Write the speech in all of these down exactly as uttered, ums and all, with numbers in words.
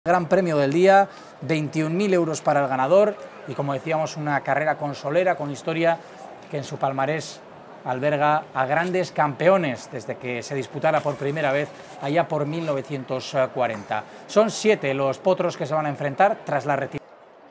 Gran premio del día, veintiún mil euros para el ganador y, como decíamos, una carrera consolera con historia que en su palmarés alberga a grandes campeones desde que se disputara por primera vez allá por mil novecientos cuarenta. Son siete los potros que se van a enfrentar tras la retirada.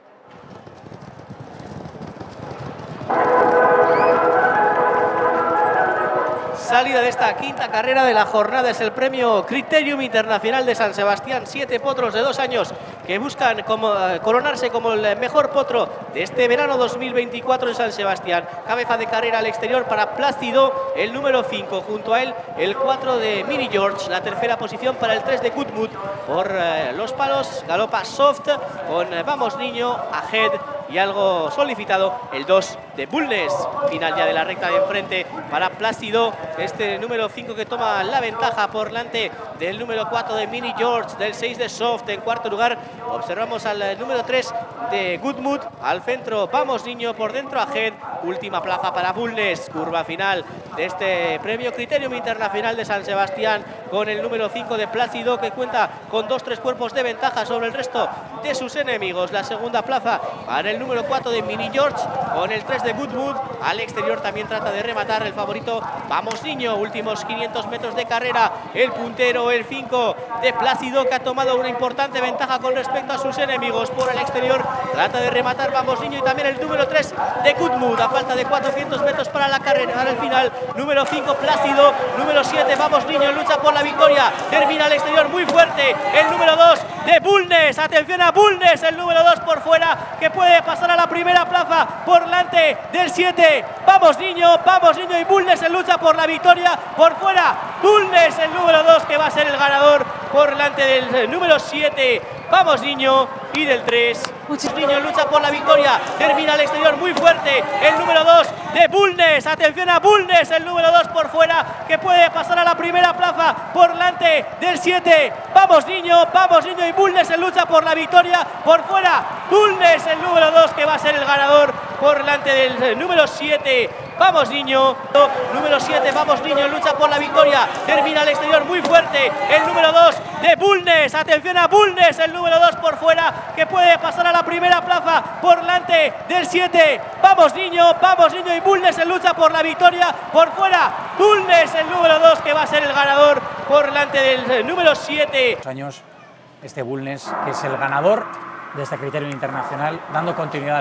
Salida de esta quinta carrera de la jornada es el premio Criterium Internacional de San Sebastián. Siete potros de dos años que buscan como, eh, coronarse como el mejor potro de este verano dos mil veinticuatro en San Sebastián. Cabeza de carrera al exterior para Plácido, el número cinco. Junto a él el cuatro de Mini George. La tercera posición para el tres de Good Mood. Por eh, los palos galopa Soft con eh, Vamos Niño, Ahead y algo solicitado el dos de Bulnes. Final ya de la recta de enfrente para Plácido. Este número cinco que toma la ventaja por delante del número cuatro de Mini George, del seis de Soft. En cuarto lugar observamos al número tres de Good Mood. Al centro Vamos Niño, por dentro Ahead. Última plaza para Bulnes. Curva final de este premio Criterium Internacional de San Sebastián con el número cinco de Plácido, que cuenta con dos tres cuerpos de ventaja sobre el resto de sus enemigos. La segunda plaza para el número cuatro de Mini George con el tres de Good Mood. Al exterior también trata de rematar el favorito Vamos Niño. Últimos quinientos metros de carrera, el puntero, el cinco de Plácido, que ha tomado una importante ventaja con respecto a sus enemigos. Por el exterior trata de rematar Vamos Niño y también el número tres de Good Mood. A falta de cuatrocientos metros para la carrera, para el final, número cinco Plácido, número siete Vamos Niño, lucha por la victoria, termina al exterior muy fuerte el número dos de Bulnes. Atención a Bulnes, el número dos por fuera, que puede pasar a la primera plaza por delante del siete Vamos Niño. Vamos Niño y Bulnes en lucha por la victoria. Por fuera Bulnes, el número dos, que va a ser el ganador por delante del número siete Vamos Niño y del tres Niño en lucha por la victoria, termina al exterior muy fuerte el número dos de Bulnes. Atención a Bulnes, el número dos por fuera, que puede pasar a la primera plaza por delante del siete Vamos Niño. Vamos Niño y Bulnes en lucha por la victoria. Por fuera Bulnes, el número dos, que va a ser el ganador por delante del número siete Vamos Niño. Número siete Vamos Niño en lucha por la victoria, termina al exterior muy fuerte el número dos de Bulnes. Atención a Bulnes, el número dos por fuera, que puede pasar a la primera plaza por delante del siete Vamos Niño. Vamos Niño y Bulnes en lucha por la victoria. Por fuera Bulnes, el número dos, que va a ser el ganador por delante del número siete. Años este Bulnes, que es el ganador de este Criterium Internacional, dando continuidad al